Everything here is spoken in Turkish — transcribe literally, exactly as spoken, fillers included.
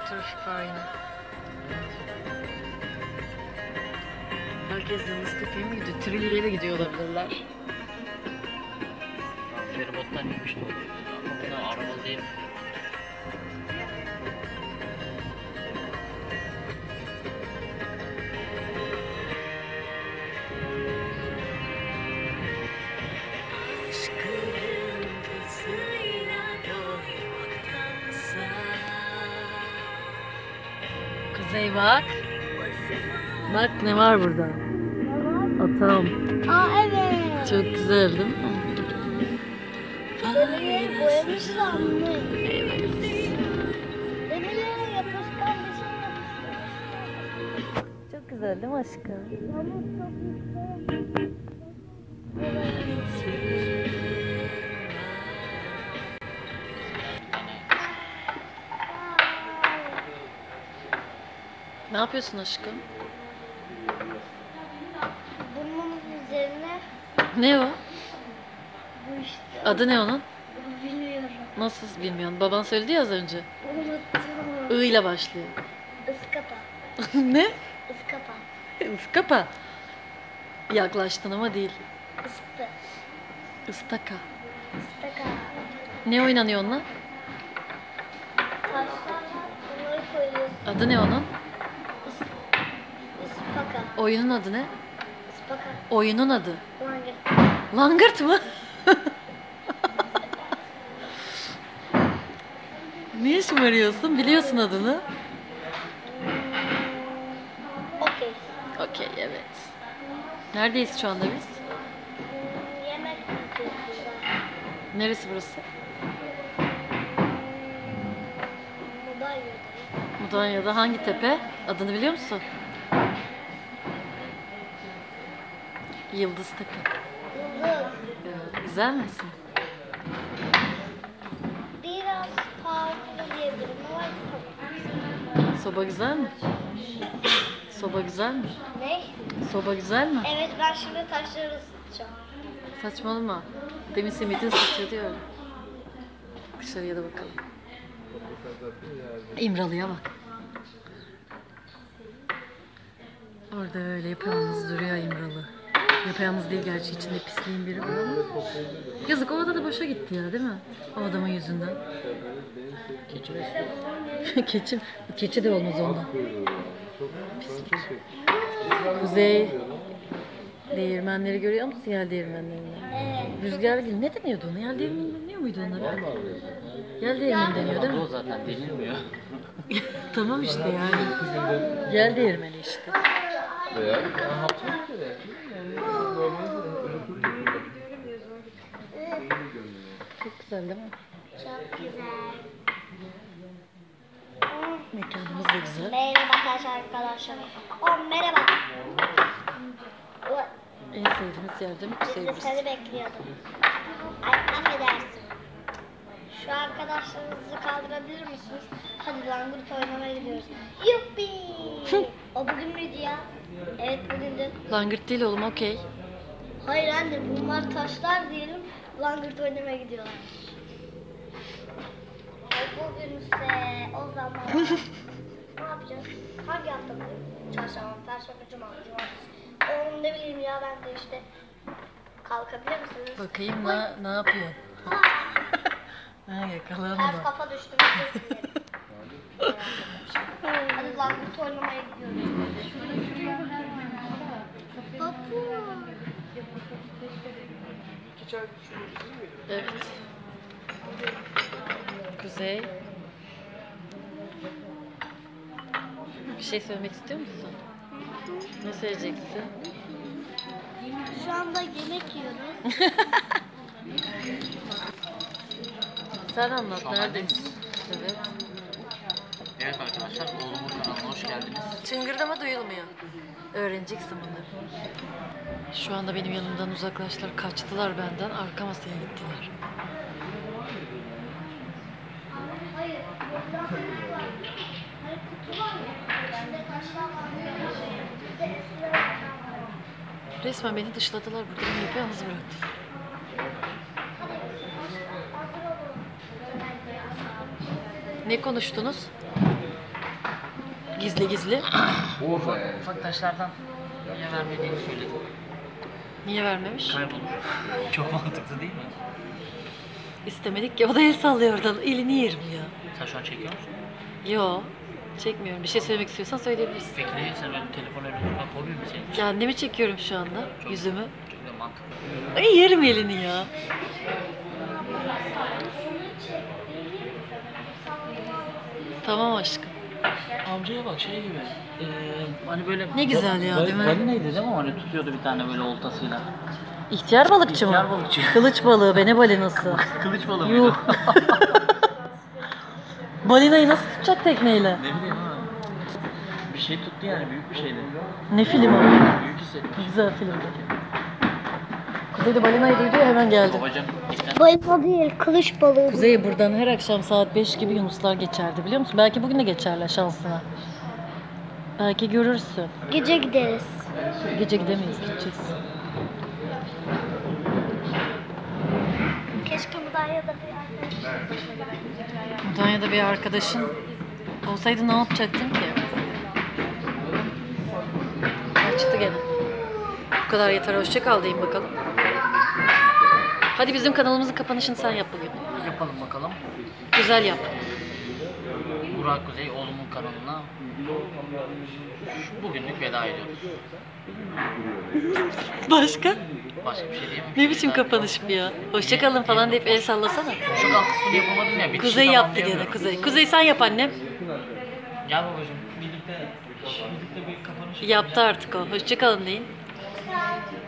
Trafik var yine. Herkes Yıldıztepe'ye mi gidiyor? Trilli'ye de gidiyor olabilirler. Feribottan inmişti o. Ama bunlar araba değil. Kuzey bak. Bak ne var burada. Atam. Aa evet. Çok güzel değil mi? Demirleri boyamışlar mı? Evet. Demirlere yapışkan bir şey yapmışlar. Çok güzel değil mi aşkım? Ama çok Ne yapıyorsun aşkım? Bunun üzerine Ne o? bu işte. Adı ne onun? Bilmiyorum. Nasıl bilmiyorsun? Baban söyledi ya az önce. Unuttum. I ile başlıyor. Iskapa. Ne? Iskapa. Iskapa. Yaklaştın ama değil. Ispı. Istaka. Istaka. Ne oynanıyor onunla? Taşlarla bunları koyuyorsun. Adı ne onun? Is ispaka. Oyunun adı ne? Ispaka. Oyunun adı. Langırt. Langırt mı? Niye şımarıyorsun? Biliyorsun adını. Okey. Okey, evet. Neredeyiz şu anda biz? Hmm, yemek yapıyoruz. Neresi burası? Mudalya'dayız. Mudanya'da hangi tepe? Adını biliyor musun? Yıldız Tepe. Yıldız. Evet, güzel misin? Biraz farklı diyebilirim ama tamam. Soba güzel mi? Soba güzel mi? Ne? Soba güzel mi? Evet ben şimdi taşları ısıtacağım. Saçmalama. Demin Simit'in sıçradı ya öyle. Dışarıya da bakalım. İmralı'ya bak. Orada öyle yapayalnız duruyor İmralı. Yapayalnız değil gerçi, içinde pisliğin biri var ama. Yazık, o oda da boşa gitti ya, değil mi? O adamın yüzünden. Keçi Keçi, keçi de olmaz ondan. Pislik. Kuzey değirmenleri görüyor musun, yel değirmenlerini? Evet. Rüzgar gibi ne deniyordu ona? Yel değirmeni deniyor muydu onlara? Yel değirmeni deniyor değil Adı o mi? zaten denilmiyor. Tamam işte yani. Yel değirmeni işte. Veya haftalık da yani normalde Çok güzel değil mi? Çok güzel. Mekanımız da güzel. Merhaba arkadaşlar arkadaşlar. Oh merhaba. En sevdiğiniz yer değil mi? Biz de Sevgilisi. seni bekliyordum. Ay affedersin. Şu arkadaşlarınızı kaldırabilir misiniz? Hadi langırt oynamaya gidiyoruz. Yuppi. O bugün müydü ya? Evet bugündü. Langırt değil oğlum, okey. Hayır anne bunlar taşlar diyelim. Langırt oynamaya gidiyorlar. Ay bugünse o zaman ne yapacağız? Hangi hafta bugün? Çarşamba, perşembe, cuma, cumartesi. Oğlum ne bileyim ya ben de işte. Kalkabilir misiniz? Bakayım ne, ne yapıyor? Ha, Ha, yakalandı. ters kafa düştüm. özür dilerim. Hadi langırt oynamaya gidiyoruz. Papu. Evet. Kuzey. Bir şey söylemek istiyor musun? Ne söyleyeceksin? Şu anda yemek yiyoruz. Sen anlat, neredeyiz? Evet. Evet arkadaşlar, oğlumun kanalına hoş geldiniz. Çıngırdama duyulmuyor. Öğreneceksin bunları. Şu anda benim yanımdan uzaklaştılar, kaçtılar benden, arka masaya gittiler. Hayır. Hayır kutu var ya. İçinde taşlar var. Bir de eskiler var. Resmen beni dışladılar, burada beni yapayalnız bıraktılar. Hazır olun. Ne konuştunuz? Gizli gizli. Urfa yani. Ufak taşlardan niye vermediğini söyledi. Niye vermemiş? Kaybolur. Çok mantıklı değil mi? İstemedik ki. O da el sallıyor oradan. Elini yerim ya. Sen şu an çekiyor musun? Yo. Çekmiyorum. Bir şey söylemek istiyorsan söyleyebilirsin. Peki ne? Sen öyle telefon öyle tutmak hobi mi senin? Kendimi çekiyorum şu anda. Yüzümü. Çok da mantıklı. Ay yerim elini ya. Tamam aşkım. Amcaya bak şey gibi. Ee, hani böyle... Ne güzel ya, değil mi? Balinaydı değil mi? Hani tutuyordu bir tane böyle oltasıyla. İhtiyar balıkçı İhtiyar mı? balıkçı. Kılıç balığı be, ne balinası. Kılıç balığı Yuh. mıydı? Balinayı nasıl tutacak tekneyle? Ne bileyim ha. Bir şey tuttu yani, büyük bir şeydi. Ne film o? Büyük hissetmiş. Güzel filmdi. Kuzey de balinayı duydu ya hemen geldi. Babacım ipten Balina değil, kılıç balığı. Kuzey buradan her akşam saat beş gibi yunuslar geçerdi biliyor musun? Belki bugün de geçerler şansına. Belki görürsün. Gece gideriz. Gece gidemeyiz, gideceğiz. Keşke Mudanya'da bir Mudanya'da bir arkadaşın olsaydı ne yapacaktın ki? Açtı gene. Bu kadar yeter, hoşça kal diyeyim bakalım. Hadi bizim kanalımızın kapanışını sen yap bugün. yapalım bakalım. Güzel yap. Burak Kuzey oğlumun kanalına bugünlük veda ediyoruz. Başka? Başka bir şey diyemem. Ne biçim kapanış bu ya? Hoşça kalın falan deyip el sallasana. Şu kal kısmını yapamadım ya. bitişi Kuzey yaptı gene tamamlayamıyorum. Kuzey. Kuzey sen yap annem. Gel babacığım. Birlikte, birlikte bir kapanış Yaptı artık o. Hoşça kalın deyin.